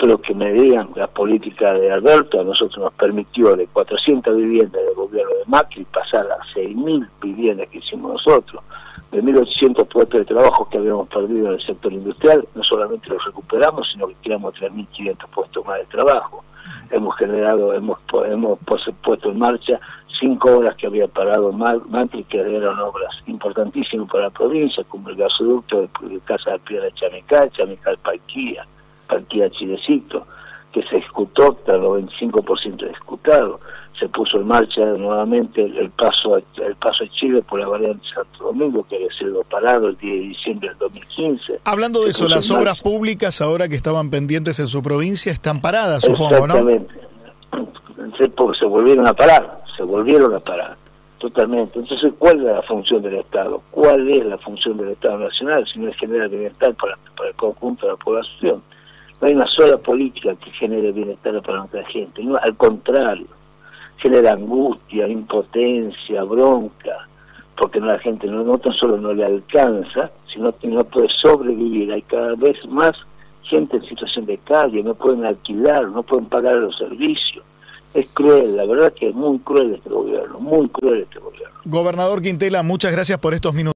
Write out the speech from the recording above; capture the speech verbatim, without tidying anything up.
espero que me digan la política de Alberto. A nosotros nos permitió de cuatrocientas viviendas del gobierno de Macri pasar a seis mil viviendas que hicimos nosotros, de mil ochocientos puestos de trabajo que habíamos perdido en el sector industrial. No solamente los recuperamos, sino que creamos tres mil quinientos puestos más de trabajo. Hemos generado, hemos, hemos puesto en marcha cinco obras que había parado Macri, que eran obras importantísimas para la provincia, como el gasoducto de, de Casa de Piedra de Chamical, Chamical Palquía, Palquía Chilecito, que se ejecutó, tras los veinticinco por ciento ejecutado. Se puso en marcha nuevamente el, el paso a, el paso a Chile por la variante Santo Domingo, que había sido parado el diez de diciembre del dos mil quince. Hablando de eso, las obras públicas ahora que estaban pendientes en su provincia están paradas, supongo, ¿no? Exactamente. Se, se volvieron a parar, se volvieron a parar, totalmente. Entonces, ¿cuál es la función del Estado? ¿Cuál es la función del Estado Nacional si no es generar bienestar para, para el conjunto de la población? No hay una sola política que genere bienestar para nuestra gente, no, al contrario, genera angustia, impotencia, bronca, porque la gente no, no tan solo no le alcanza, sino que no puede sobrevivir. Hay cada vez más gente en situación de calle, no pueden alquilar, no pueden pagar los servicios. Es cruel, la verdad que es muy cruel este gobierno, muy cruel este gobierno. Gobernador Quintela, muchas gracias por estos minutos.